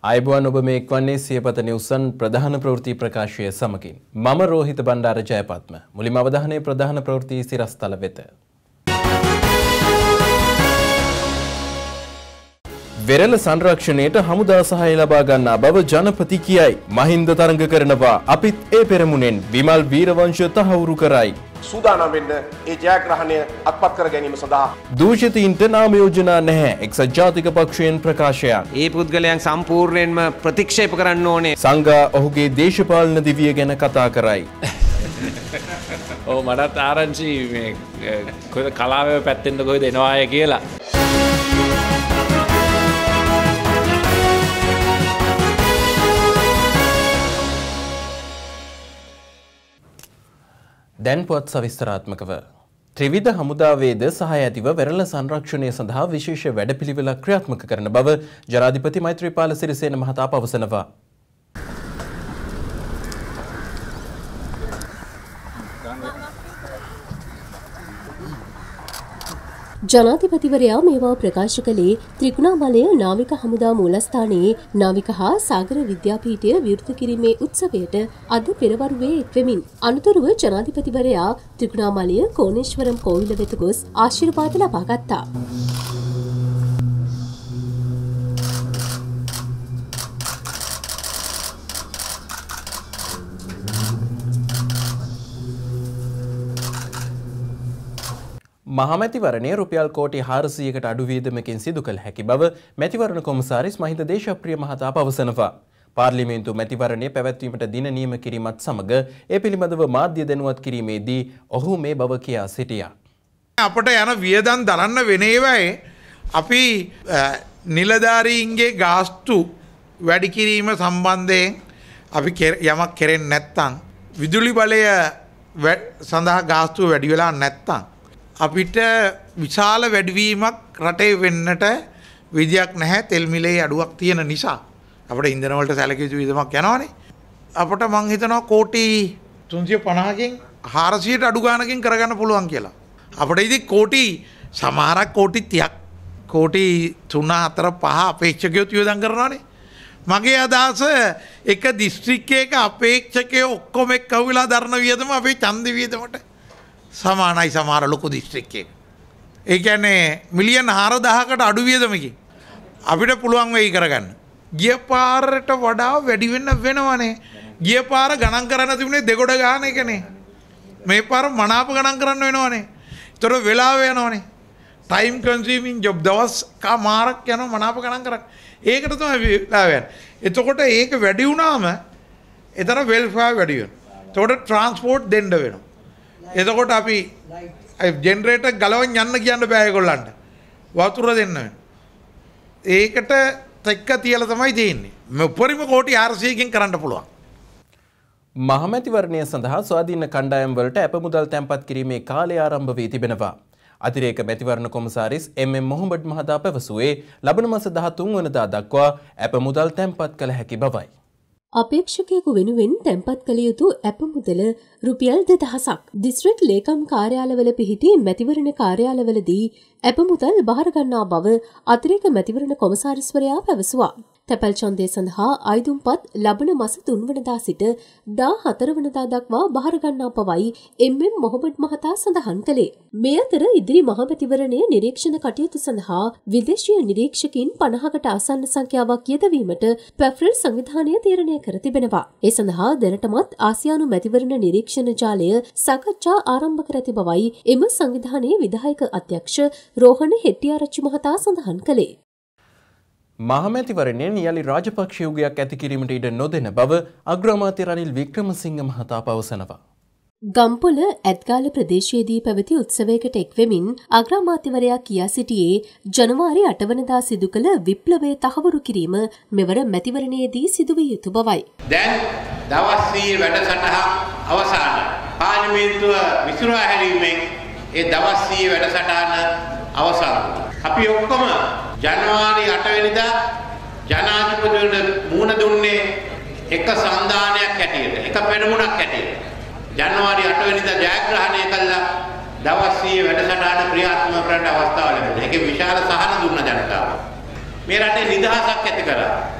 ආයුබෝවන් ඔබ මේ එක්වන්නේ සියපත නිවුසන් ප්‍රධාන ප්‍රවෘත්ති ප්‍රකාශය සමගින් මම රෝහිත බණ්ඩාර ජයපත්ම මුලින්ම අවධානය ප්‍රධාන ප්‍රවෘත්ති සිරස්තල වෙත වෙරළ සංරක්ෂණයට හමුදා සහාය ලබා ගන්නා බව ජනපති කියයි මහින්ද තරඟ කරනවා අපිත් ඒ පෙරමුණෙන් විමල් වීරවංශ තහවුරු කරයි සූදානම් වෙන්න ඒ ජයග්‍රහණය අත්පත් කර ගැනීම සඳහා දූෂිතයින්ට නාම යෝජනා නැහැ එක්සත් ජාතික පක්ෂයෙන් ප්‍රකාශයක්. ඒ පුද්ගලයන් සම්පූර්ණයෙන්ම ප්‍රතික්ෂේප කරන්න ඕනේ. සංඝා ඔහුගේ දේශපාලන දිවිය ගැන කතා කරයි. ඔව් මටත් ආරංචි මේ කොහෙද කලාවේ පැත්තෙන්ද කොහෙද එනවාය කියලා. දැන් පුවත් සවිස්තරාත්මකව ත්‍රිවිධ හමුදාවේද සහාය ඇතිව වෙරළ සංරක්ෂණය සඳහා විශේෂ වැඩපිළිවෙලක් ක්‍රියාත්මක කරන බව ජනාධිපති මෛත්‍රීපාල සිරිසේන මහතා පවසනවා. ජනාධිපතිවරයා මේවා ප්‍රකාශ කළේ ත්‍රිකුණාමලය නාවික හමුදා මූලස්ථානයේ නාවික හා සාගර විද්‍යාපීඨය විවෘත කිරීමේ උත්සවයට අද පෙරවරුවේ එක්වෙමින් අනතුරුව ජනාධිපතිවරයා ත්‍රිකුණාමලය කෝණේශ්වරම් කෝවිල වෙත ගොස් ආශිර්වාද ලබා ගත්තා. මහමැතිවරණය රුපියල් කෝටි 400කට අඩු වියදමකින් සිදු කළ හැකි බව මැතිවරණ කොමසාරිස් මහින්ද දේශප්‍රිය මහතා පවසනවා. පාර්ලිමේන්තු මැතිවරණය පැවැත්වීමට දින නියම කිරීමත් සමග ඒ පිළිබඳව මාධ්‍ය දැනුවත් කිරීමේදී ඔහු මේ බව කියා සිටියා. අපට යන වියදම් දරන්න වෙන ඒවායේ අපි නිලධාරීන්ගේ ගාස්තු වැඩි කිරීම සම්බන්ධයෙන් අපි යමක් කෙරෙන්නේ නැත්නම් විදුලි බලය සඳහා ගාස්තුව වැඩි වෙලා නැත්නම් අපිට විශාල වැඩිවීමක් රටේ වෙන්නට විදියක් නැහැ. තෙල් මිලේ අඩුවක් තියෙන නිසා අපිට ඉන්ධන වලට සැලකිය යුතු වියදමක් යනවානේ. අපිට මං හිතනවා කෝටි 350කින් 400ට අඩු ගානකින් කරගන්න පුළුවන් කියලා. අපිට ඉතින් කෝටි සමහරක් කෝටි 30ක් කෝටි 3 4 5 අපේක්ෂකයෝ වියදම් කරනවානේ. මගේ අදහස එක දිස්ත්‍රික්කයක අපේක්ෂකයෝ ඔක්කොම එක්කවිලා දරන වියදම අපේ ඡන්ද වියදමට සමානයි සමහර ලොකු දිස්ත්‍රික්කයක. ඒ කියන්නේ මිලියන් 4000කට අඩු වියදමකින් අපිට පුළුවන් වෙයි කරගන්න. ගිය පාරට වඩා වැඩි වෙන්න වෙනවනේ. ගිය පාර ගණන් කරන්න තිබුණේ දෙගොඩ ගන්න එකනේ. මේ පාර මනාප ගණන් කරන්න වෙනවනේ. ඒතර වෙලාව යනවනේ. ටයිම් කන්සියුමින් ජොබ් දවස් කමාරක් යනවා මනාප ගණන් කරන්න. ඒකට තමයි වෙලාව යන්නේ. එතකොට ඒක වැඩි වුණාම එතන වෙල්ෆෙයාර් වැඩි වෙනවා. එතකොට ට්‍රාන්ස්පෝර්ට් දෙන්න වෙනවා. එතකොට අපි ජෙනරේටර් ගලවන් යන්න කියන්න බෑ ඒගොල්ලන්ට. වතුර දෙන්න වෙනවා. ඒකට තෙක්ක තියලා තමයි තියෙන්නේ. මේ උපරිම කෝටි 400කින් කරන්න පුළුවන්. මහමැතිවරණය සඳහා ස්වාධීන කණ්ඩායම් වලට අප මුදල් තැන්පත් කිරීමේ කාලය ආරම්භ වී තිබෙනවා. අතිරේක මැතිවරණ කොමසාරිස් එම්.එම්. මොහොමඩ් මහතා පැවසුවේ ලබන මාස 13 වනදා දක්වා අප මුදල් තැන්පත් කළ හැකි බවයි. අපේක්ෂකයෙකු වෙනුවෙන් තැන්පත් කළ යුතු අප මුදල රුපියල් 2000ක් දිස්ත්‍රික් ලේකම් කාර්යාලවල පිහිටි මැතිවරණ කාර්යාලවලදී අප මුදල් බාර ගන්නා බව අතිරේක මැතිවරණ කොමසාරිස්වරයා පැවසුවා. තැපැල් ඡන්දය සඳහා අයදුම්පත් ලබන මාස 3 වනදා සිට 14 වනදා දක්වා බාර ගන්නා බවයි එම්.එම්. මොහොමඩ් මහතා සඳහන් කළේ. මේ අතර ඉදිරි මහමැතිවරණයේ නිරීක්ෂණ කටයුතු සඳහා විදේශීය නිරීක්ෂකින් 50කට ආසන්න සංඛ්‍යාවක් යෙදවීමට පැෆ්‍රල් සංවිධානය තීරණය කර තිබෙනවා. ඒ සඳහා දැනටමත් ආසියානු මැතිවරණ නිරීක්ෂණ ජාලය සාකච්ඡා ආරම්භ කර ඇති බවයි එම සංවිධානයේ විධායක අධ්‍යක්ෂ රෝහණ හෙට්ටිආරච්චි මහතා සඳහන් කළේ. මහමැතිවරණයෙන් යලි රාජපක්ෂ යුගයක් ඇති කිරීමට ඉඩ නොදෙන බව අග්‍රාමාත්‍ය රනිල් වික්‍රමසිංහ මහතා පවසනවා. ගම්පොළ ඇත්ගාල ප්‍රදේශයේදී පැවති උත්සවයකට එක්වෙමින් අග්‍රාමාත්‍යවරයා කියා සිටියේ ජනවාරි 8 වනදා සිදු කළ විප්ලවය තහවුරු කිරීම මෙවර මැතිවරණයේදී සිදුවිය යුතු බවයි. දැන් දවස් 100 වැඩසටහන අවසానයි. පාර්ලිමේන්තුව විසිරුවා හැරීමෙන් ඒ දවස් 100 වැඩසටහන අවසන්. අපි ඔක්කොම ජනවාරි 8 වෙනිදා ජනාධිපතිවරට මුහුණ දුන්නේ එක සංධානයක් හැටියට, එක පෙරමුණක් හැටියට. ජනවාරි 8 වෙනිදා ජයග්‍රහණය කළා දවස් 100 වැඩසටහන ක්‍රියාත්මක කරන්න අවස්ථාව ලැබුණා. ඒකේ විශාල සහන දුන්න ජනතාව. මේ රටේ නිදහසක් ඇති කරා.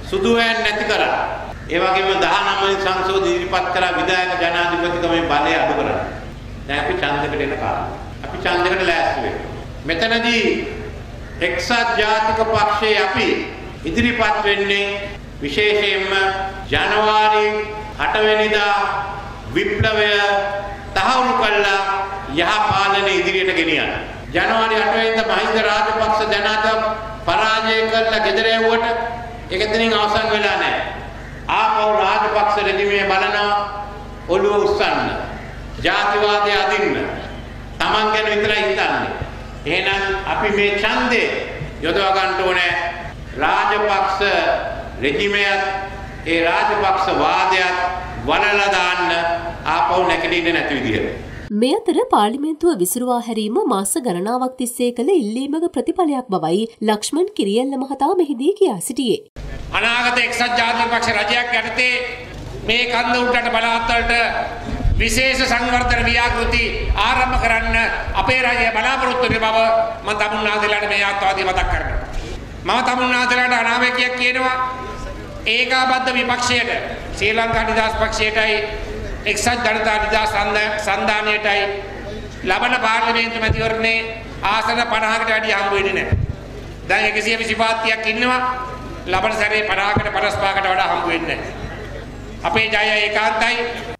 සුදුවෑන් නැති කරා. ඒ වගේම 19 වෙනි සංසෝධන ඉදිරිපත් කරා විධායක ජනාධිපතිකමේ බලය අඩු කරන්න. දැන් අපි ඡන්දකට එන කාලේ. අපි ඡන්දකට ලෑස්ති වෙනවා. මෙතනදී එක්සත් ජාතික පක්ෂයේ අපි ඉදිරිපත් වෙන්නේ විශේෂයෙන්ම ජනවාරි 8 වෙනිදා විප්ලවය තහවුරු කළා යහ පාලනය ඉදිරියට ගෙනියන්න. ජනවාරි 8 වෙනිදා මහින්ද රාජපක්ෂ ජනතාව පරාජය කළා ගෙදර යවුවට ඒක එතනින් අවසන් වෙලා නැහැ. ආපහු රාජපක්ෂ රෙජිමේ බලනවා ඔළුව උස්සන්න. ජාතිවාදය අදින්න. Taman ගැන විතරයි හිතන්නේ. එහෙනම් අපි මේ ඡන්දේ යොදවා ගන්න ඕනේ රාජපක්ෂ රෙජිමයත් ඒ රාජපක්ෂ වාදයත් වලලා දාන්න ආපහු නැගිටින්නේ නැති විදිහට. මේ අතර පාර්ලිමේන්තුව විසිරුවා හැරීම මාස ගණනාවක් තිස්සේ කළ ඉල්ලීමක ප්‍රතිඵලයක් බවයි ලක්ෂ්මන් කිරියල්ල මහතා මෙහිදී කියා සිටියේ. අනාගත එක්සත් ජාතික පක්ෂ රජයක් යටතේ මේ කන්ද උඩට බලාපොරොත්තු විශේෂ සංවර්ධන ව්‍යාපෘති ආරම්භ කරන්න අපේ රජය බලාපොරොත්තු වෙන බව මම තමුන්නාදලාට මේ ආත්වාදී මතක් කරනවා. මම තමුන්නාදලාට අනාවැකියක් කියනවා ඒකාබද්ධ විපක්ෂයට ශ්‍රී ලංකා නිදහස් පක්ෂයටයි එක්සත් ජනතා නිදහස් සන්ධානයටයි ලබන පාර්ලිමේන්තු මැතිවරණේ ආසන 50කට වැඩි හම්බ වෙන්නේ නැහැ. දැන් 125ක් ඉන්නවා. ලබන සැරේ 50කට 55කට වඩා හම්බ වෙන්නේ නැහැ. අපේ ජයය ඒකාන්තයි.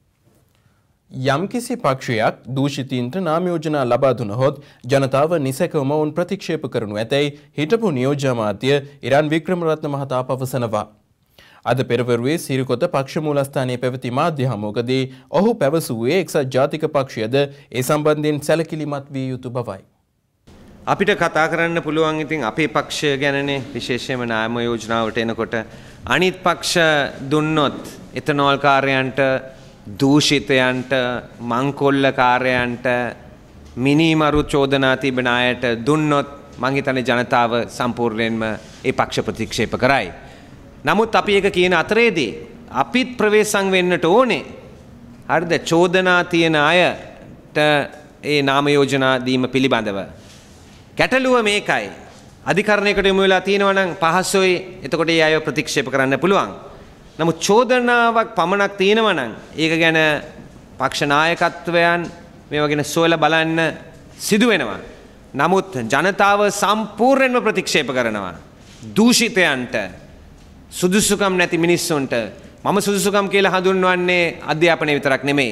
යම්කිසි පක්ෂයක් දූෂිතීන්ට නාම යෝජනා ලබා දුනහොත් ජනතාව නිසැකවම වුන් ප්‍රතික්ෂේප කරනු ඇතැයි හිටපු නියෝජ්‍ය අමාත්‍ය ඉරාන් වික්‍රමරත්න මහතා පවසනවා. අද පෙරවරුවේ සිරිකොත පක්ෂ මූලස්ථානයේ පැවති මාධ්‍ය හමුවකදී ඔහු පැවසුවේ එක්සත් ජාතික පක්ෂයද ඒ සම්බන්ධයෙන් සැලකිලිමත් විය යුතු බවයි. අපිට කතා කරන්න පුළුවන් ඉතින් අපේ පක්ෂය ගැනනේ විශේෂයෙන්ම නාම යෝජනාවට එනකොට අනිත් පක්ෂ දුන්නොත් එතනෝල් කාර්යයන්ට දූෂිතයන්ට මංකොල්ල කාර්යයන්ට මිනිමරු චෝදනා තිබෙන අයට දුන්නොත් මං හිතන්නේ ජනතාව සම්පූර්ණයෙන්ම ඒ පක්ෂ ප්‍රතික්ෂේප කරයි. නමුත් අපි ඒක කියන අතරේදී අපිත් ප්‍රවේශම් වෙන්නට ඕනේ. හරිද? චෝදනා තියෙන අයට ඒ නාම යෝජනා දීම පිළිබඳව. ගැටලුව මේකයි. අධිකරණයකට යොමු වෙලා තියෙනවා නම් පහසුයි. එතකොට ඒ අයව ප්‍රතික්ෂේප කරන්න පුළුවන්. නමුත් චෝදනාවක් පමණක් තියෙනවා නම් ඒක ගැන පක්ෂ නායකත්වයන් මේවා ගැන සොයලා බලන්න සිදු වෙනවා. නමුත් ජනතාව සම්පූර්ණයෙන්ම ප්‍රතික්ෂේප කරනවා. දූෂිතයන්ට සුදුසුකම් නැති මිනිස්සුන්ට මම සුදුසුකම් කියලා හඳුන්වන්නේ අධ්‍යාපනය විතරක් නෙමෙයි.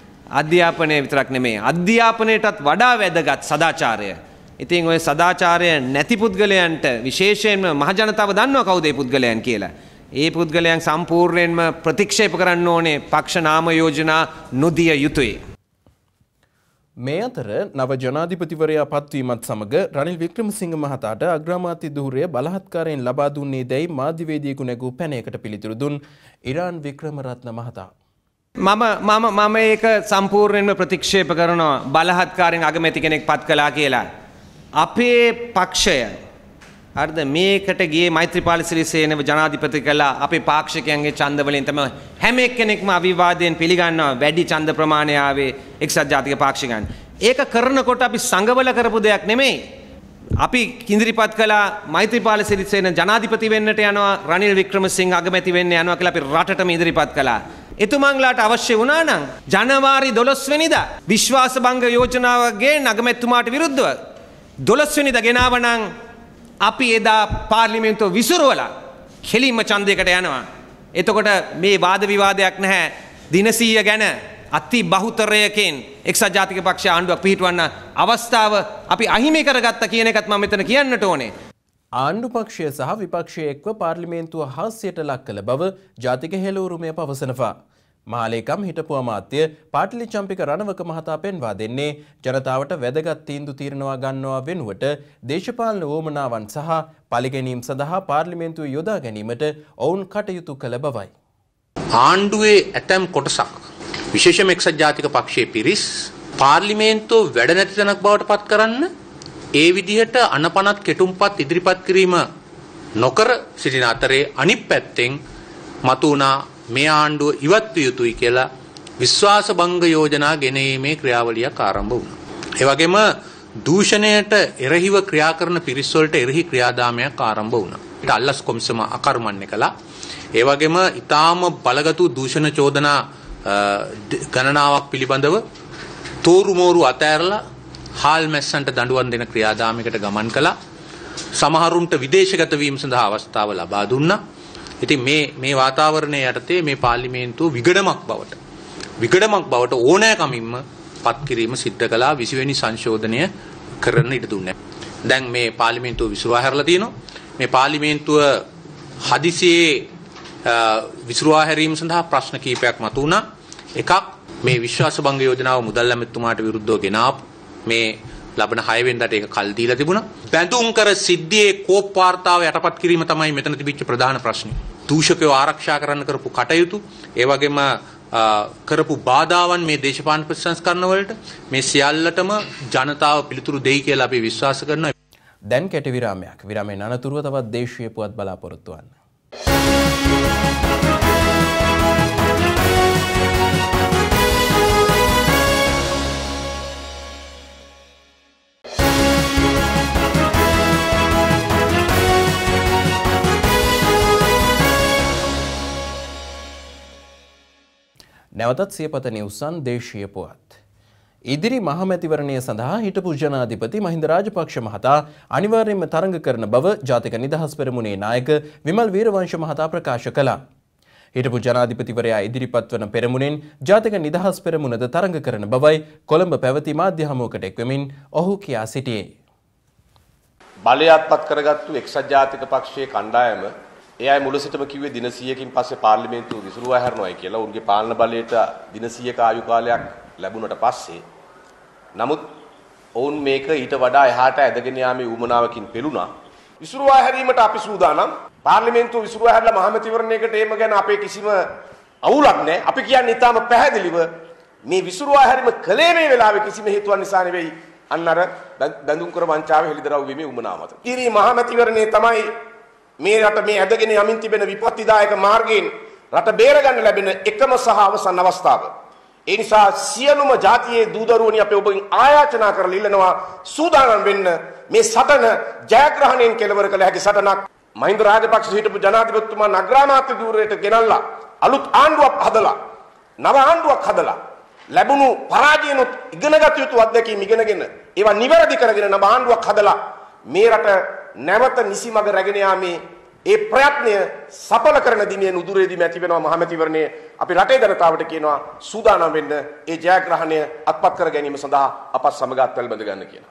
අධ්‍යාපනයටත් වඩා වැදගත් සදාචාරය. ඉතින් ඔය සදාචාරය නැති පුද්ගලයන්ට විශේෂයෙන්ම මහ ජනතාව දන්නවා කවුද ඒ පුද්ගලයන් කියලා. ඒ පුද්ගලයන් සම්පූර්ණයෙන්ම ප්‍රතික්ෂේප කරන්න ඕනේ පක්ෂ නාම යෝජනා නොදිය යුතුයි. මේ අතර නව ජනාධිපතිවරයා පත්වීමත් සමග රනිල් වික්‍රමසිංහ මහතාට අග්‍රාමාත්‍ය ධූරය බලහත්කාරයෙන් ලබා දුන්නේ දැයි මාධ්‍යවේදියෙකු නැගූ පැනයකට පිළිතුරු දුන් ඉරාන් වික්‍රමරත්න මහතා. මම ඒක සම්පූර්ණයෙන්ම ප්‍රතික්ෂේප කරනවා බලහත්කාරයෙන් අගමැති කෙනෙක් පත් කළා කියලා. අපේ පක්ෂය හරිද මේකට ගියේ මෛත්‍රීපාල සිරිසේනව ජනාධිපති කළා අපේ පාක්ෂිකයන්ගේ ඡන්ද වලින් තමයි හැම එක්කෙනෙක්ම අවිවාදයෙන් පිළිගන්නවා වැඩි ඡන්ද ප්‍රමාණය ආවේ එක්සත් ජාතික පාක්ෂිකයන්. ඒක කරනකොට අපි සංගවල කරපු දෙයක් නෙමෙයි. අපි ඉදිරිපත් කළා මෛත්‍රීපාල සිරිසේන ජනාධිපති වෙන්නට යනවා රනිල් වික්‍රමසිංහ අගමැති වෙන්න යනවා කියලා අපි රටටම ඉදිරිපත් කළා. එතුමන්ලාට අවශ්‍ය වුණා නම් ජනවාරි 12 වෙනිදා විශ්වාස භංග යෝජනාවගේ අගමැතිතුමාට විරුද්ධව 12 වෙනිදා ගෙනාව නම් අපි එදා පාර්ලිමේන්තුව විසිරුවලා කෙලින්ම ඡන්දයකට යනවා. එතකොට මේ වාද විවාදයක් නැහැ. දින 100 ගැන අති බහුතරයකින් එක්සත් ජාතික පක්ෂ ආණ්ඩුවක් පිහිටවන්න අවස්ථාව අපි අහිමි කරගත්තා කියන එකත් මම මෙතන කියන්නට ඕනේ. ආණ්ඩු පක්ෂය සහ විපක්ෂය එක්ව පාර්ලිමේන්තුව හාස්‍යයට ලක් කළ බව ජාතික හෙළවුරුමය පවසනවා. මහලේකම් හිටපු අමාත්‍ය පාටිලි චම්පික රණවක මහතා පෙන්වා දෙන්නේ ජනතාවට වැදගත් තීන්දුව తీරනවා ගන්නවා වෙනුවට දේශපාලන වොමනාවන් සහ පරිගැනීම් සඳහා පාර්ලිමේන්තුව යොදා ගැනීමට ඔවුන් කටයුතු කළ බවයි. ආණ්ඩුවේ ඇතැම් කොටසක් විශේෂම එක්සත් ජාතික පක්ෂයේ පිරිස් පාර්ලිමේන්තුව වැඩ නැති තැනක් බවට පත් කරන්න ඒ විදිහට අනපනත් කෙටුම්පත් ඉදිරිපත් කිරීම නොකර සිටින අතරේ අනිත් පැත්තෙන් මතුණා මේ ආණ්ඩුව ඉවත් විය යුතුයි කියලා විශ්වාස භංග යෝජනා ගෙනීමේ ක්‍රියාවලියක් ආරම්භ වුණා. ඒ වගේම දූෂණයට එරෙහිව ක්‍රියා කරන පිරිස් වලට එරෙහි ක්‍රියාදාමයක් ආරම්භ වුණා. අපිට අල්ලස් කොමිසම අකර්මණ්‍ය කළා. ඒ වගේම ඊටාම බලගතු දූෂණ චෝදනා ගණනාවක් පිළිබඳව තෝරු මෝරු අතෑරලා හාල් මැස්සන්ට දඬුවම් දෙන ක්‍රියාදාමයකට ගමන් කළා. සමහරුන්ට විදේශගත වීම සඳහා අවස්ථාව ලබා දුන්නා. ඉතින් මේ වාතාවරණය යටතේ මේ පාර්ලිමේන්තුව විගඩමක් බවට ඕනෑකමින්ම පත් කිරීම සිද්ධ කළා. 20 වෙනි සංශෝධනය කරන්න ඉඩ දුන්නේ. දැන් මේ පාර්ලිමේන්තුව විසිරුවා හැරලා තියෙනවා. මේ පාර්ලිමේන්තුව හදිසියේ විසිරුවා හැරීම සඳහා ප්‍රශ්න කීපයක් මතුවුණා. එකක් මේ විශ්වාස භංග යෝජනාව මුදල් ඇමතුමාට විරුද්ධව ගෙනාපු මේ ලබන 6 වෙනිදාට ඒක කල් දීලා තිබුණා. බැඳුම් කර සිද්ධියේ කෝප් වාර්තාව යටපත් කිරීම තමයි මෙතන තිබිච්ච ප්‍රධාන ප්‍රශ්නේ. දූෂකයෝ ආරක්ෂා කරන්න කරපු කටයුතු, ඒ වගේම කරපු බාධාවන් මේ දේශපාලන ප්‍රතිසංස්කරණ වලට මේ සියල්ලටම ජනතාව පිළිතුරු දෙයි කියලා අපි විශ්වාස කරනවා. දැන් කැට විරාමයක්. විරාමයෙන් අනතුරුව තවත් දේශීය පුවත් බලාපොරොත්තු වන්න. නැවතත් සියපත නිවුසන් දේශීය පුවත්. ඉදිරි මහමැතිවරණය සඳහා හිටපු ජනාධිපති මහින්ද රාජපක්ෂ මහතා අනිවාර්යයෙන්ම තරඟ කරන බව ජාතික නිදහස් පෙරමුණේ නායක විමල් වීරවංශ මහතා ප්‍රකාශ කළා. හිටපු ජනාධිපතිවරයා ඉදිරිපත් වන පෙරමුණෙන් ජාතික නිදහස් පෙරමුණද තරඟ කරන බවයි කොළඹ පැවති මාධ්‍ය හමුවකට එක්වෙමින් ඔහු කියා සිටියේ. බලය අත්පත් කරගත්තු එක්සත් ජාතික පක්ෂයේ කණ්ඩායම ඒ අය මුල සිටම කිව්වේ දින 100කින් පස්සේ පාර්ලිමේන්තුව විසිරුවා හැරනවායි කියලා. උන්ගේ පාලන බලයට දින 100ක ආයු කාලයක් ලැබුණට පස්සේ නමුත් ඔවුන් මේක ඊට වඩා එහාට ඇදගෙන යාමේ උවමනාවකින් පෙළුණා. විසිරුවා හැරීමට අපි සූදානම්. පාර්ලිමේන්තුව විසිරුවා හැරලා මහමැතිවරණයකට ඒම ගැන අපේ කිසිම අවුලක් නැහැ. අපි කියන්නේ ඊටාම පැහැදිලිව මේ විසිරුවා හැරීම කලේ මේ වෙලාවේ කිසිම හේතුවක් නිසා නෙවෙයි. අන්න අර බඳුන් කර වංචාවේ හෙළිදරව් වීමේ උවමනාව මත. ඊරි මහමැතිවරණයේ තමයි මේ රට මේ ඇදගෙන යමින් තිබෙන විපත්තිදායක මාර්ගයෙන් රට බේරගන්න ලැබෙන එකම සහ අවසන් අවස්ථාව. ඒ නිසා සියලුම ජාතියේ දූදරුවනි අපි ඔබෙන් ආයාචනා කරලා ඉල්ලනවා සූදානම් වෙන්න මේ සටන ජයග්‍රහණයෙන් කෙලවර කළ හැකි සටනක්. මහින්ද රාජපක්ෂ හිටපු ජනාධිපතිතුමා නගරාමාත්‍ය ධූරයට ගෙනල්ලා අලුත් ආණ්ඩුවක් හදලා නව ආණ්ඩුවක් හදලා ලැබුණු පරාජයනොත් ඉගෙනගත යුතු අත්දැකීම් ඉගෙනගෙන ඒවා නිවැරදි කරගෙන නව ආණ්ඩුවක් හදලා මේ රට නැවත නිසිමඟ රැගෙන යාමේ ඒ ප්‍රයත්නය සඵල කරන දිනේ නුදුරේදී ඇති වෙනවා මහමැතිවරණයේ. අපි රටේ ජනතාවට කියනවා සූදානම් වෙන්න ඒ ජයග්‍රහණය අත්පත් කර ගැනීම සඳහා අපත් සමග අත්වැල් බඳ ගන්න කියලා.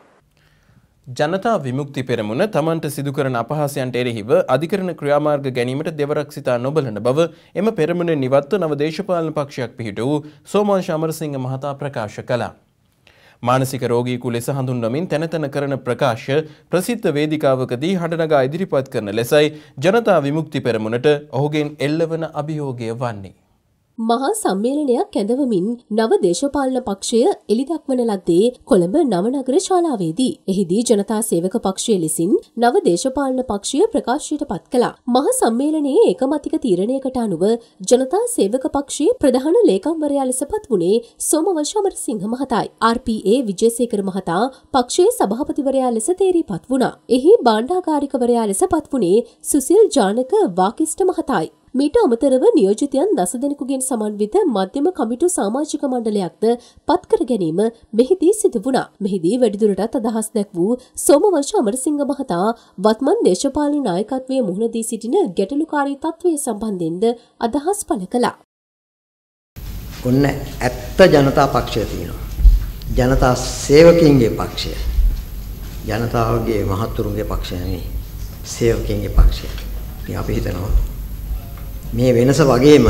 ජනතා විමුක්ති පෙරමුණ තමන්ට සිදු කරන අපහාසයන්ට එරෙහිව අධිකරණ ක්‍රියාමාර්ග ගැනීමට දෙවරක් සිතා නොබලන බව එම පෙරමුණේ නිවත්ව නව දේශපාලන පක්ෂයක් පිහිට වූ සෝමවංශ අමරසිංහ මහතා ප්‍රකාශ කළා. මානසික රෝගීකු ලෙස හඳුන්වමින් තැනතැන කරන ප්‍රකාශ ප්‍රසිද්ධ වේදිකාවකදී හඬනගා ඉදිරිපත් කරන ලෙසයි ජනතා විමුක්ති පෙරමුණට ඔහුගෙන් එල්ලවන අභියෝගය වන්නේ. මහා සම්මේලනයක් ඇඳවමින් නව දේශපාලන පක්ෂය එළිදක්වන ලද්දේ කොළඹ නවනගර ශාලාවේදී. එහිදී ජනතා සේවක පක්ෂය ලෙසින් නව දේශපාලන පක්ෂය ප්‍රකාශයට පත් කළා. මහා සම්මේලනයේ ඒකමතික තීරණයකට අනුව ජනතා සේවක පක්ෂයේ ප්‍රධාන ලේකම්වරයා ලෙස පත් වුණේ සෝමවංශ අමරසිංහ මහතායි. RPA විජේසේකර මහතා පක්ෂයේ සභාපතිවරයා ලෙස තේරීපත් වුණා. එහි භාණ්ඩාගාරිකවරයා ලෙස පත් වුණේ සුසිල් ජානක වාකිෂ්ඨ මහතායි. මීට අමතරව නියෝජිතයන් 10 දෙනෙකුගෙන් සමන්විත මධ්‍යම කමිටු සමාජික මණ්ඩලයක්ද පත් කර ගැනීම මෙහිදී සිදු වුණා. මෙහිදී වැඩිදුරටත් අදහස් දැක් වූ සෝමවංශ අමරසිංහ මහතා වත්මන් දේශපාලන නායකත්වයේ මුහුණ දී සිටින ගැටලුකාරී තත්ත්වය සම්බන්ධයෙන්ද අදහස් පළ කළා. ඔන්න ඇත්ත ජනතා පක්ෂය තියෙනවා. ජනතා සේවකයන්ගේ පක්ෂය. ජනතාවගේ මහතුරුන්ගේ පක්ෂය නෙවෙයි. සේවකයන්ගේ පක්ෂය. ඉතින් අපි හිතනවා මේ වෙනස වගේම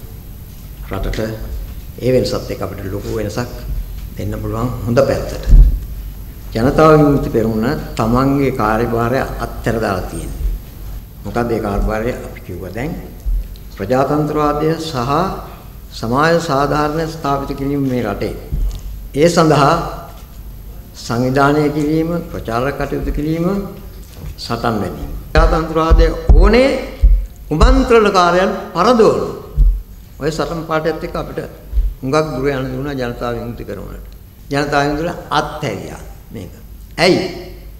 රටට ඒ වෙනසත් එක්ක අපිට ලොකු වෙනසක් දෙන්න පුළුවන් හොඳ පැත්තට. ජනතා විමුක්ති පෙරමුණ තමන්ගේ කාර්යභාරය අත්හැර දාලා තියෙනවා. මොකද ඒ කාර්යභාරය අපි කිව්වා දැන් ප්‍රජාතන්ත්‍රවාදය සහ සමාජ සාධාරණ ස්ථාපිත කිරීම මේ රටේ. ඒ සඳහා සංවිධානය කිරීම, ප්‍රචාරක කටයුතු කිරීම, සටන් වැදීම. ප්‍රජාතන්ත්‍රවාදය ඕනේ උමන්ත්‍රණකාරයන් පරදවන. ඔය සටන් පාඩයත් එක්ක අපිට හුඟක් දුර යන දුනා ජනතා විමුක්ති කරනවට. ජනතා විමුක්තිය අත්හැරියා මේක. ඇයි?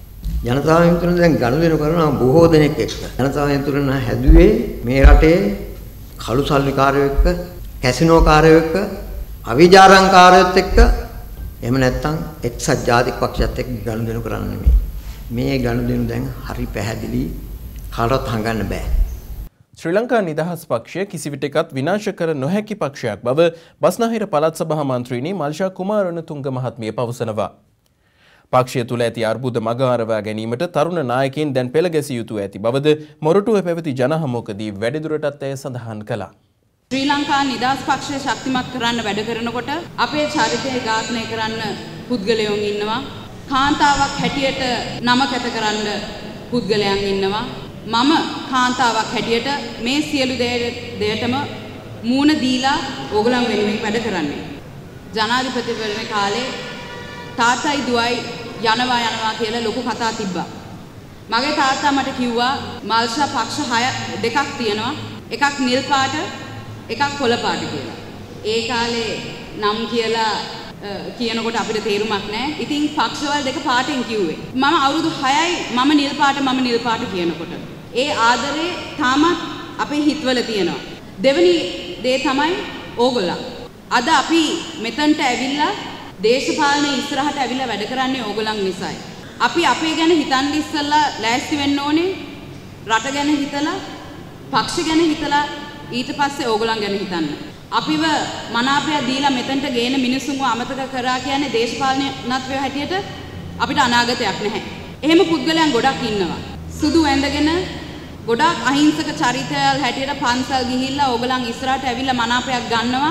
ජනතා විමුක්තිය දැන් ගනුදෙනු කරනවා බොහෝ දෙනෙක් එක්ක. ජනතා විමුක්තිය හැදුවේ මේ රටේ කළු සල්ලිකාරයෝ එක්ක, කැසිනෝ කාරයෝ එක්ක, අවිජාරංකාරයොත් එක්ක, එහෙම නැත්නම් එක්සත් ජාතික පක්ෂයත් එක්ක ගනුදෙනු කරන්න නෙමෙයි. මේ ගනුදෙනු දැන් හරි පැහැදිලි, කාටවත් හංගන්න බෑ. ශ්‍රී ලංකා නිදහස් පක්ෂය කිසිවිටකත් විනාශ කර නොහැකි පක්ෂයක් බව බස්නාහිර පළාත් සභා මන්ත්‍රීනි මල්ෂා කුමාරණතුංග මහත්මිය පවසනවා. පක්ෂය තුළ ඇති අර්බුද මග අරවා ගැනීමට තරුණ නායකයින් දැන් පෙළ ගැසිය යුතු ඇති බවද මොරටුවේ පැවති ජනහමුවකදී වැඩිදුරටත් ඇය සඳහන් කළා. ශ්‍රී ලංකා නිදහස් පක්ෂය ශක්තිමත් කරන්න වැඩ කරනකොට අපේ චරිතය ඝාතනය කරන්න පුද්ගලයන් ඉන්නවා. කාන්තාවක් හැටියට නම කැත කරන්න පුද්ගලයන් ඉන්නවා. මම කාන්තාවක් හැටියට මේ සියලු දෙයටම මූණ දීලා ඕගලන් වෙනුවෙන් වැඩ කරන්නේ. ජනාධිපතිවරණ කාලේ තාත්තයි දුවයි යනවා කියලා ලොකු කතා තිබ්බා. මගේ තාත්තා මට කිව්වා මල්ෂා පක්ෂ 6 දෙකක් තියෙනවා. එකක් නිල් පාට, එකක් කොළ පාට කියලා. ඒ කාලේ නම් කියලා කියනකොට අපිට තේරුමක් නැහැ. ඉතින් පක්ෂවල දෙක පාටෙන් කිව්වේ. මම අවුරුදු 6යි මම නිල් පාට කියනකොට. ඒ ආදරේ තාමත් අපේ හිතවල තියෙනවා. දෙවෙනි දේ තමයි ඕගොල්ලෝ. අද අපි මෙතනට ඇවිල්ලා දේශපාලනේ ඉස්සරහට ඇවිල්ලා වැඩ කරන්නේ ඕගොල්ලන් නිසායි. අපි අපේ ගැන හිතන්න ඉස්සෙල්ලා ලෑස්ති වෙන්න ඕනේ. රට ගැන හිතලා, පක්ෂ ගැන හිතලා ඊට පස්සේ ඕගොල්ලන් ගැන හිතන්න. අපිව මනාපය දීලා මෙතනට ගේන මිනිස්සුන්ව අමතක කරා කියන්නේ දේශපාලනඥත්වයේ හැටියට අපිට අනාගතයක් නැහැ. එහෙම පුද්ගලයන් ගොඩක් ඉන්නවා. සුදු ඇඳගෙන ගොඩක් අහිංසක චරිතයල් හැටියට පන්සල් ගිහිල්ලා ඕගොල්ලන් ඉස්සරහට ඇවිල්ලා මනාපයක් ගන්නවා.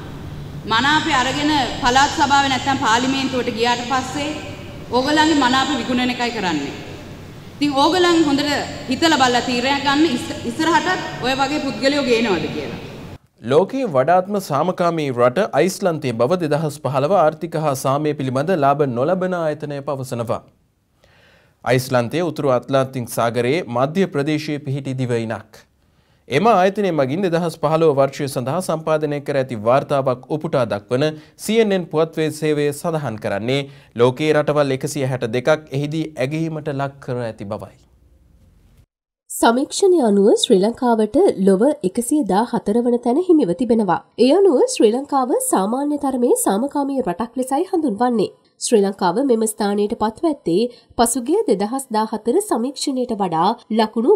මනාපය අරගෙන පළාත් සභාවේ නැත්තම් පාර්ලිමේන්තුවට ගියාට පස්සේ ඕගොල්ලන්ගේ මනාප විකුණන එකයි කරන්නේ. ඉතින් ඕගොල්ලන් හොඳට හිතලා බලලා තීරණයක් ගන්න ඉස්සරහට ඔය වගේ පුද්ගලයෝ ගේනවද කියලා. ලෝකයේ වඩාත්ම සාමකාමී රට අයිස්ලන්තයේ බව 2015 ආර්ථික හා සාමය පිළිබඳ ලාභ නොලබන ආයතනය පවසනවා. අයිස්ලන්තයේ උතුරු ඇට්ලාන්ටික් සාගරයේ මධ්‍ය ප්‍රදේශයේ පිහිටි දිවයිනක්. එම ආයතනය මගින් 2015 වර්ෂය සඳහා සම්පාදනය කර ඇති වාර්තාවක් උපුටා දක්වන CNN පුවත්වේ සේවය සඳහන් කරන්නේ ලෝකයේ රටවල් 162ක් එහිදී ඇගීමට ලක් කර ඇති බවයි. සමීක්ෂණය අනුව ශ්‍රී ලංකාවට ලොව 114 වන තැන හිමිව තිබෙනවා. ඒ අනුව ශ්‍රී ලංකාව සාමාන්‍ය තරමේ සාමකාමී රටක් ලෙසයි හඳුන්වන්නේ. ශ්‍රී ලංකාව මෙම ස්ථානයට පත්ව ඇත්තේ පසුගිය 2014 සමීක්ෂණයට වඩා ලකුණු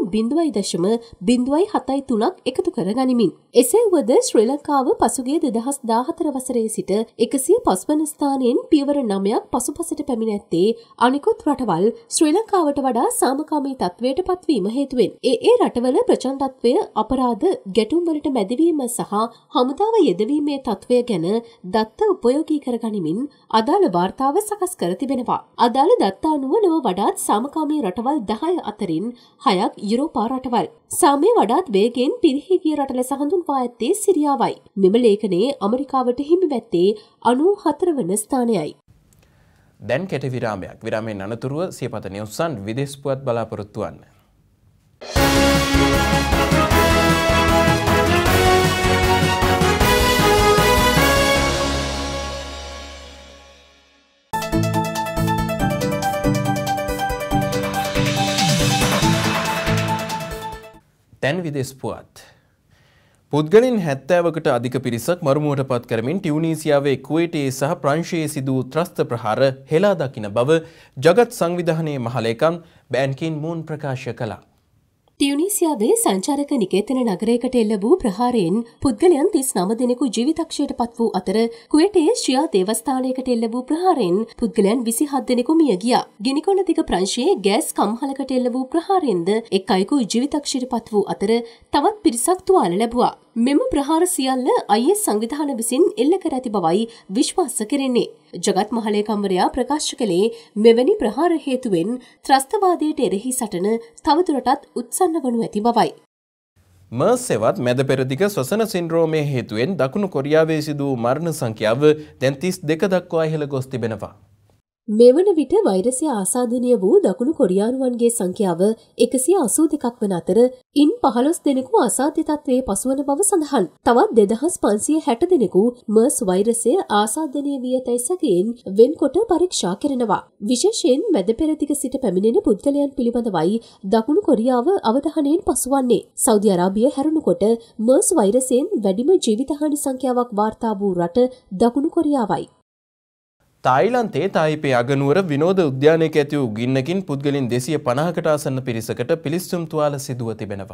0.073ක් එකතු කර ගනිමින්. එසේ වුවද ශ්‍රී ලංකාව පසුගිය 2014 වසරේ සිට 105 වන ස්ථානයෙන් පියවර 9ක් පසුපසට පැමිණ ඇත්තේ අනිකුත් රටවල් ශ්‍රී ලංකාවට වඩා සාමකාමී තත්වයට පත්වීම හේතුවෙන්. ඒ රටවල ප්‍රචණ්ඩත්වය, අපරාධ, ගැටුම් වලට මැදිවීම සහ හමුදාව යෙදවීමේ තත්වය ගැන දත්ත උපයෝගී කර ගනිමින් අදාළ වාර්තා සකස් කර තිබෙනවා. අදාළ දත්තා අනුව නව වඩාත් සාමකාමී රටවල් 10 අතරින් 6ක් යුරෝපා රටවල්. සාමය වඩාත් වේගෙන් පිරිහි ගිය රට ලෙස හඳුන්වා ඇත්තේ සිරියාවයි. මෙම ලේඛනයේ ඇමරිකාවට හිමි වැත්තේ 94 වන ස්ථානයයි. දැන් කෙටි විරාමයක්. විරාමයෙන් අනතුරුව සියපත නිවුසන් විදේශ පුවත් බලාපොරොත්තු වන්න. දැන් විදේශ පුවත්. පුද්ගලින් 70කට අධික පිරිසක් මරුමුවට පත් කරමින් ටියුනීසියාවේ කුවේටයේ සහ ප්‍රංශයේ සිදු වූ ත්‍රස්ත ප්‍රහාර හෙලා දකින බව ජගත් සංවිධානයේ මහලේකම් බෑන් කි මූන් ප්‍රකාශ කළා. ටියුනීසියාවේ සංචාරක නිකේතන නගරයකට එල්ල වූ ප්‍රහාරයෙන් පුද්ගලයන් 39 දෙනෙකු ජීවිතක්ෂයට පත් වූ අතර කුවේටයේ ශ්‍රියා දේවස්ථානයකට එල්ල වූ ප්‍රහාරයෙන් පුද්ගලයන් 27 දෙනෙකු මිය ගියා. ගිනිකොන දිග ප්‍රංශයේ ගෑස් කම්හලකට එල්ල වූ ප්‍රහාරයෙන්ද එක් අයෙකු ජීවිතක්ෂයට පත් වූ අතර තවත් පිරිසක් තුවාල ලැබුවා. මෙම ප්‍රහාර සියල්ල IS සංවිධාන විසින් එල්ල කර ඇති බවයි විශ්වාස කෙරෙන්නේ. ජගත් මහලේකම්වරයා ප්‍රකාශ කළේ මෙවැනි ප්‍රහාර හේතුවෙන් ත්‍රස්තවාදයට එරෙහි සටන තවදුරටත් උත්සන්න වනු ඇති බවයි. මර්ස් සෙවත් මැද පෙරදිග ස්වසන සින්ඩ්‍රෝමය හේතුවෙන් දකුණු කොරියාවේ සිදු වූ මරණ සංඛ්‍යාව දැන් 32 දක්වා ඉහළ ගොස් තිබෙනවා. මෙවන විට වෛරසය ආසාදනය වූ දකුණු කොරියානුවන්ගේ සංඛ්‍යාව 182ක් වන අතර ඉන් 15 දෙනෙකු අසාධ්‍ය තත්ත්වයේ පසුවන බව සඳහන්. තවත් 2560 දෙනෙකු මර්ස් වෛරසය ආසාදනය වී ඇතැයි සැකයෙන් වෙන්කොට පරීක්ෂා කරනවා. විශේෂයෙන් මැද පෙරදිග සිට පැමිණෙන පුද්ගලයන් පිළිබඳවයි දකුණු කොරියාව අවධානයෙන් පසුවන්නේ. සෞදි අරාබිය හැරුණුකොට මර්ස් වෛරසයෙන් වැඩිම ජීවිතහානි සංඛ්‍යාවක් වාර්තා වූ රට දකුණු කොරියාවයි. තායිලන්තයේ තායිපේ අගනුවර විනෝද උද්‍යානයක ඇති වූ ගින්නකින් පුද්ගලින් 250කට ආසන්න පිරිසකට පිලිස්සුම් තුවාල සිදුව තිබෙනවා.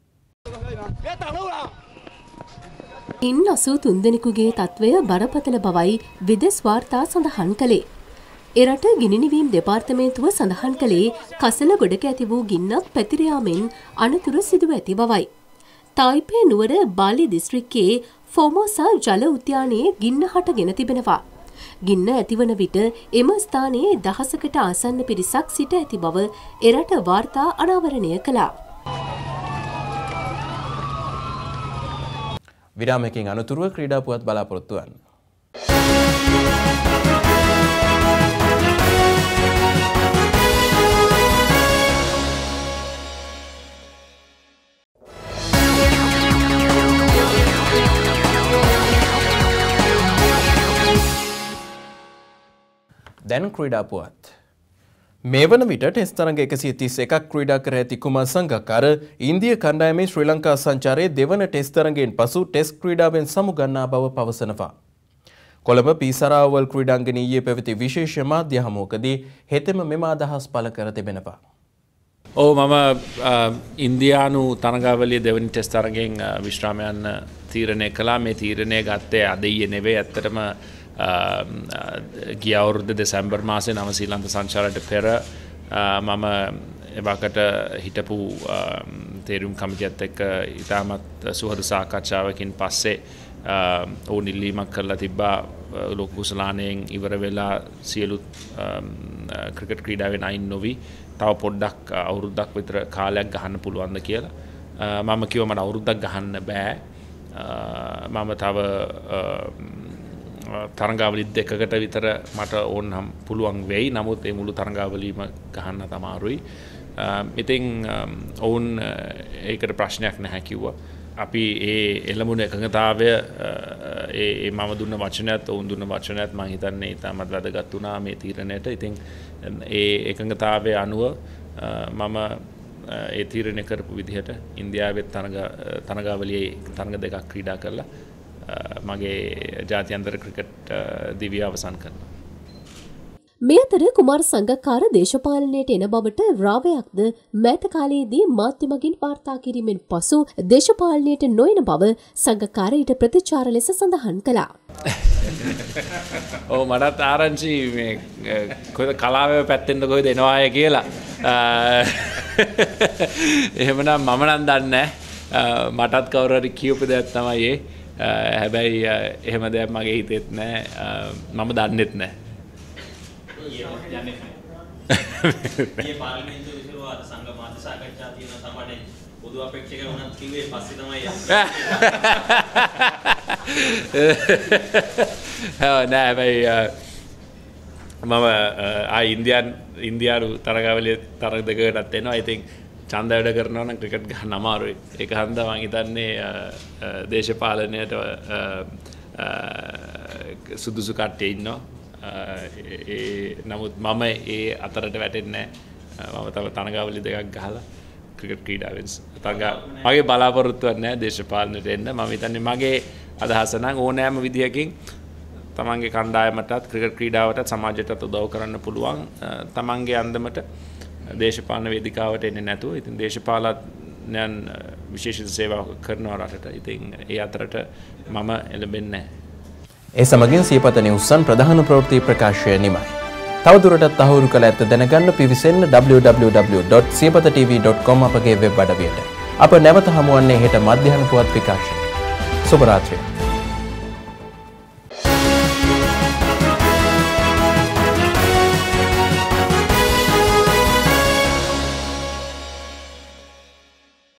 ඉන් 83 දෙනෙකුගේ තත්ත්වය බරපතල බවයි විදෙස් වාර්තා සඳහන් කළේ. එරට ගිනිනිවීම් දෙපාර්තමේන්තුව සඳහන් කළේ කසල ගොඩක ඇති වූ ගින්නක් පැතිර යාමෙන් අනතුරු සිදුව ඇති බවයි. තායිපේ නුවර බාලි දිස්ත්‍රික්කයේ ෆෝමෝසා ජල උද්‍යානයේ ගින්න හටගෙන තිබෙනවා. ගින්න ඇතිවන විට එම ස්ථානයේ දහසකට ආසන්න පිරිසක් සිට ඇති බව එරට වාර්තා අනාවරණය කළා. විරාමයකින් අනතුරුව ක්‍රීඩා පුවත් බලාපොරොත්තු වන්න. දැන් ක්‍රීඩා පුවත්. මේ වන විට ටෙස්ට් තරඟ 131ක් ක්‍රීඩා කර ඇති කුමාර් සංගක්කාර ඉන්දිය කණ්ඩායමේ ශ්‍රී ලංකා සංචාරයේ දෙවන ටෙස්ට් තරඟයෙන් පසු ටෙස්ට් ක්‍රීඩාවෙන් සමුගන්නා බව පවසනවා. කොළඹ පීසරාවල් ක්‍රීඩාංගණයේ ඊයේ පැවති විශේෂ මාධ්‍ය හමුවකදී හෙතෙම මෙම අදහස් පළ කර තිබෙනවා. මම ඉන්දියානු තරඟාවලිය දෙවනි ටෙස්ට් තරඟෙන් විශ්‍රාම යන්න තීරණය කළා. මේ තීරණය ගත්තේ අද ඊයේ නෙවෙයි. ඇත්තටම ගිය අවුරුද්ද දෙසැම්බර් මාසේ නවසීලන්ත සංචාරයට පෙර මම එවකට හිටපු තේරුම් කමිටියත් එක්ක ඉතාමත් සුහද සාකච්ඡාවකින් පස්සේ ඔවුන් ඉල්ලීමක් කරලා තිබ්බා ලෝක කුසලානයෙන් ඉවර වෙලා සියලු ක්‍රිකට් ක්‍රීඩාවෙන් අයින් නොවි තව පොඩ්ඩක් අවුරුද්දක් විතර කාලයක් ගහන්න පුළුවන්ද කියලා. මම කිව්වා මට අවුරුද්දක් ගහන්න බෑ. මම තව තරඟාවලි දෙකකට විතර මට ඕනනම් පුළුවන් වෙයි. නමුත් ඒ මුළු තරඟාවලියම ගහන්න අමාරුයි. ඉතින් ඔවුන් ඒකට ප්‍රශ්නයක් නැහැ කිව්වා. අපි ඒ එළමුණ එකඟතාවය ඒ මම දුන්න වචනයත් ඔවුන් දුන්න වචනයත් මම හිතන්නේ ඉතාමත් වැදගත් වුණා මේ තීරණයට. ඉතින් ඒ එකඟතාවය අනුව මම ඒ තීරණය කරපු විදිහට ඉන්දියාවේ තරඟාවලියේ තරඟ දෙකක් ක්‍රීඩා කරලා මගේ ජාත්‍යන්තර ක්‍රිකට් දිවිය අවසන් කරනවා. මේ අතර කුමාර සංගක්කාර දේශපාලනයට එන බවට රාවයක්ද මෑත කාලයේදී මාධ්‍ය මගින් වාර්තා කිරීමෙන් පසු දේශපාලනයට නොයන බව සංගක්කාර ඊට ප්‍රතිචාර ලෙස සඳහන් කළා. මටත් ආරංචි මේ කොහෙද කලාවේ පැත්තෙන්ද කොහෙද එනවාය කියලා. එහෙමනම් මම නම් දන්නේ නැහැ. මටත් කවුරු හරි කියපු දෙයක් තමයි ඒ. හැබැයි එහෙම දෙයක් මගේ හිතෙත් නැහැ. මම දන්නෙත් නැහැ. මේ පාර්ලිමේන්තුව විසිරුව අද සංඝ මාධ්‍ය සාකච්ඡා තියෙන සමහර පොදු අපේක්ෂක වුණත් කිව්වේ පස්සේ තමයි නෑ හැබැයි මම ඉන්දියානු තරගාවලිය තරග දෙකකටත් එනවා. ඉතින් ඡන්ද වැඩ කරනවා නම් ක්‍රිකට් ගන්න අමාරුයි. ඒක හන්දා මම හිතන්නේ දේශපාලනයට සුදුසු කට්ටිය ඉන්නවා. නමුත් මම ඒ අතරට වැටෙන්නේ නැහැ. මම තව තරගාවලි දෙකක් ගහලා ක්‍රිකට් ක්‍රීඩාවෙන් මගේ බලාපොරොත්තුවක් නැහැ දේශපාලනයට එන්න. මම හිතන්නේ මගේ අදහස නම් ඕනෑම විදියකින් තමන්ගේ කණ්ඩායමටත් ක්‍රිකට් ක්‍රීඩාවටත් සමාජයටත් උදව් කරන්න පුළුවන්. තමන්ගේ අන්දමට දේශපාලන වේදිකාවට එන්නේ නැතුව. ඉතින් දේශපාලනයන් විශේෂිත සේවා කරනවා රටට. ඉතින් ඒ අතරට මම එළඹෙන්නේ නැහැ. ඒ සමගින් සියපත නිවුසන් ප්‍රධාන ප්‍රවෘත්ති ප්‍රකාශය නිමයි. තවදුරටත් තහවුරු කළ ඇත්ත දැනගන්න පිවිසෙන්න www.siyapathatv.com අපගේ වෙබ් අඩවියට. අප නැවත හමුවන්නේ හෙට මධ්‍යහන පුවත් විකාශය. සුබ රාත්‍රියක්.